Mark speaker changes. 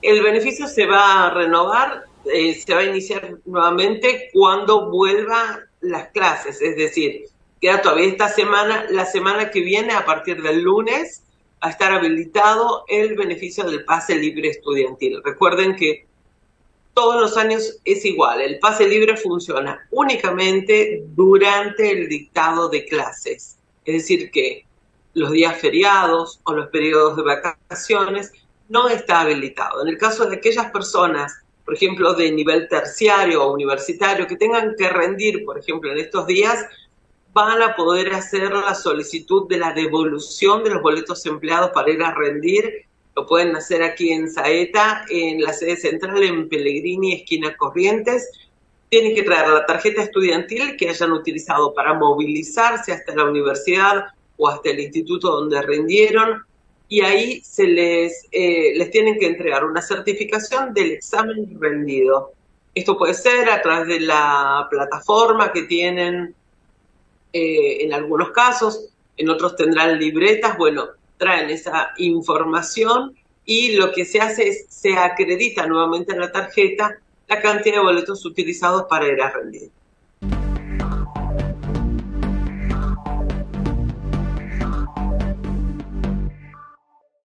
Speaker 1: el beneficio se va a renovar, se va a iniciar nuevamente cuando vuelvan las clases, es decir, queda todavía esta semana, la semana que viene, a partir del lunes, a estar habilitado el beneficio del pase libre estudiantil. Recuerden que todos los años es igual, el pase libre funciona únicamente durante el dictado de clases, es decir que los días feriados o los periodos de vacaciones no está habilitado. En el caso de aquellas personas, por ejemplo, de nivel terciario o universitario, que tengan que rendir, por ejemplo, en estos días, van a poder hacer la solicitud de la devolución de los boletos empleados para ir a rendir. Lo pueden hacer aquí en Saeta, en la sede central, en Pellegrini, esquina Corrientes. Tienen que traer la tarjeta estudiantil que hayan utilizado para movilizarse hasta la universidad o hasta el instituto donde rindieron, y ahí les tienen que entregar una certificación del examen rendido. Esto puede ser a través de la plataforma que tienen en algunos casos, en otros tendrán libretas, bueno, traen esa información y lo que se hace es se acredita nuevamente en la tarjeta la cantidad de boletos utilizados para ir a rendir.